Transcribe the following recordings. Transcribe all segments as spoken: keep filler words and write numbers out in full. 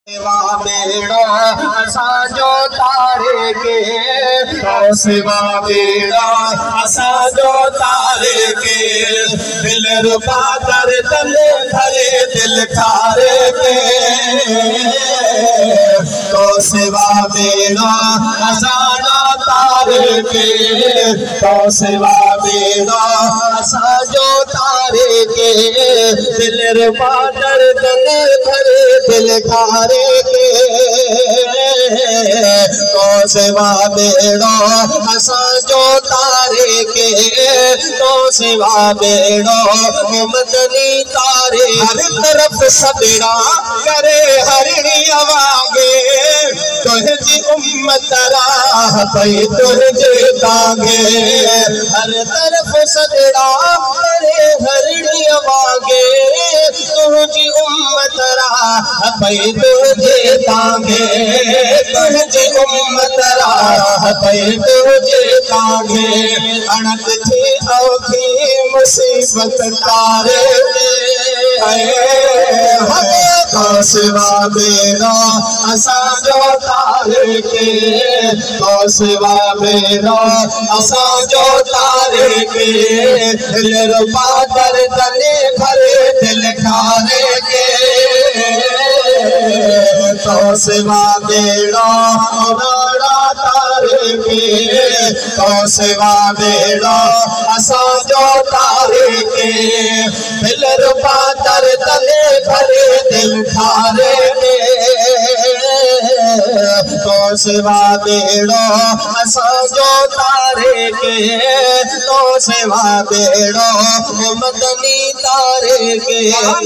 सेवा बेड़ा असांजो तारे के तो सेवा बेड़ा असांजो तारे के दिल रुपा दर तले धरे दिल खारे के तो सेवा बेड़ा असांजो तारे के तो सेवा बेड़ा असांजो तारे के दिल रुपा दर तले धरे दिल खारे तो सेवा बेड़ा असांजो तारे के तो सेवा बेड़ा मदनी तारे हर तरफ सबेड़ा करे हरणी आवागे तुझी उम्मत राह पे तुझे तांगे हर तरफ सबेड़ा करे हरणी आवागे तुझी उम्मत राह पे तुझे तांगे तुझे उम्मत राह पे तुझे तांगे अणक थी औखी मुसीबत तारे तो सेवा बेड़ा असांजो तारे के तो सेवा बेड़ा असांजो तारे के दिल रुपा दर तले भरे दिल खारे के तो सेवा बेड़ा राणा तारे के तो सेवा बेड़ा असांजो तारे के दिल रुपा दर तले भरे दिल खारे के तो सेवा बेड़ा असांजो तारे के तो सेवा बेड़ा मदनी तारे के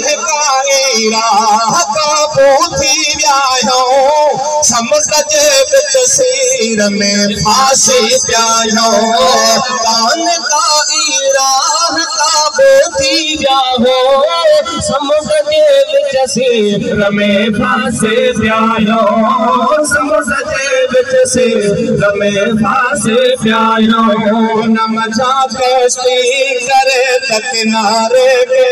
समझ जे बिच सीर में फांसी प्यायो कान का इराह का बोथी जाओ समझ जे बिच सीर में फांसी प्यायो समझ जे बिच सीर में फांसी प्यायो नम जा कश्ती करे तकिनारे के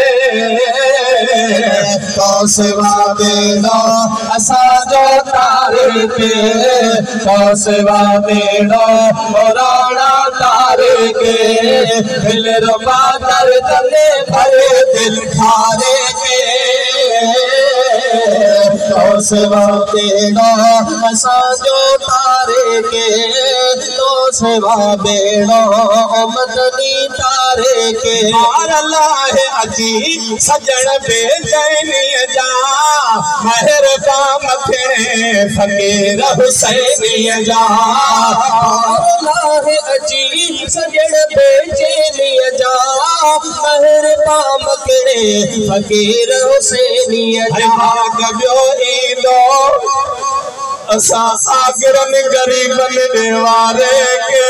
तो सेवा बेड़ा असांजो तारे के तो सेवा बेड़ा राणा तारे के दिल रुपा दर तले भरे दिल खारे के तो सेवा बेड़ा असांजो तारे के तो सेवा बेड़ा मदनी तारे के अल्लाह अजी सजण बेचैनी जा महर का मखणे फकीर हुसैनी जा अल्लाह अजी सजण बेचैनी जा महर का मखणे फकीर हुसैनी जा गब्यो ईंदो असा आगरन गरीबन देवारे के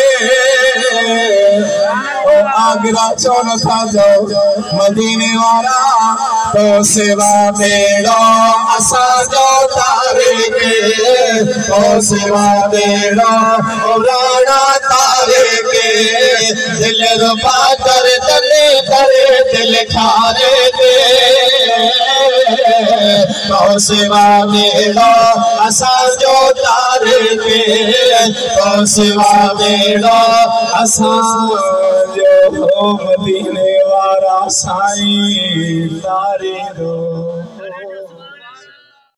आगरा चौन था जाओ मदीने वाला तो सेवा बेड़ा असांजो तारे के तो सेवा बेड़ा राणा तारे के दिल रुपा दर तले भरे दिल खारे के तो सेवा बेड़ा असांजो तारे के तो सेवा बेड़ा असांजो मदीने वाला साईं तारे दो।